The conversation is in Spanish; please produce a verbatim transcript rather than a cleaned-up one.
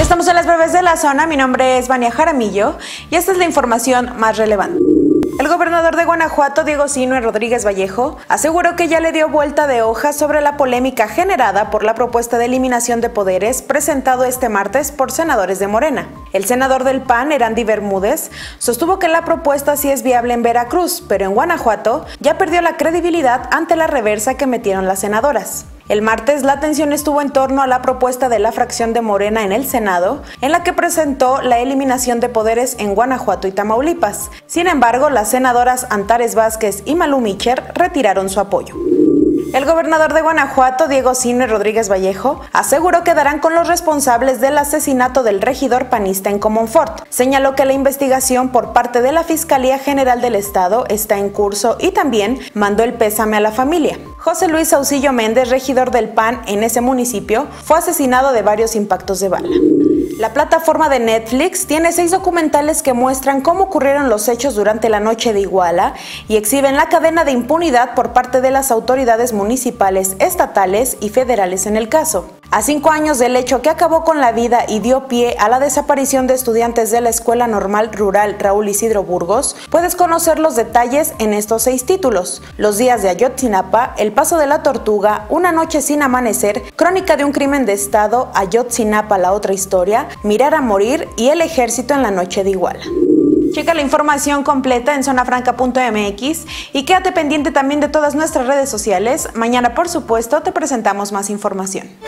Ya estamos en las breves de la zona, mi nombre es Vania Jaramillo y esta es la información más relevante. El gobernador de Guanajuato, Diego Sinue Rodríguez Vallejo, aseguró que ya le dio vuelta de hoja sobre la polémica generada por la propuesta de eliminación de poderes presentado este martes por senadores de Morena. El senador del P A N, Erandy Bermúdez, sostuvo que la propuesta sí es viable en Veracruz, pero en Guanajuato ya perdió la credibilidad ante la reversa que metieron las senadoras. El martes, la atención estuvo en torno a la propuesta de la fracción de Morena en el Senado, en la que presentó la eliminación de poderes en Guanajuato y Tamaulipas. Sin embargo, las senadoras Antares Vázquez y Malú Micher retiraron su apoyo. El gobernador de Guanajuato, Diego Sinue Rodríguez Vallejo, aseguró que darán con los responsables del asesinato del regidor panista en Comonfort. Señaló que la investigación por parte de la Fiscalía General del Estado está en curso y también mandó el pésame a la familia. José Luis Saucillo Méndez, regidor del P A N en ese municipio, fue asesinado de varios impactos de bala. La plataforma de Netflix tiene seis documentales que muestran cómo ocurrieron los hechos durante la noche de Iguala y exhiben la cadena de impunidad por parte de las autoridades municipales, estatales y federales en el caso. A cinco años del hecho que acabó con la vida y dio pie a la desaparición de estudiantes de la Escuela Normal Rural Raúl Isidro Burgos, puedes conocer los detalles en estos seis títulos: Los días de Ayotzinapa, El paso de la tortuga, Una noche sin amanecer, Crónica de un crimen de estado, Ayotzinapa, la otra historia, Mirar a morir y El ejército en la noche de Iguala. Checa la información completa en zona franca punto m x y quédate pendiente también de todas nuestras redes sociales. Mañana, por supuesto, te presentamos más información.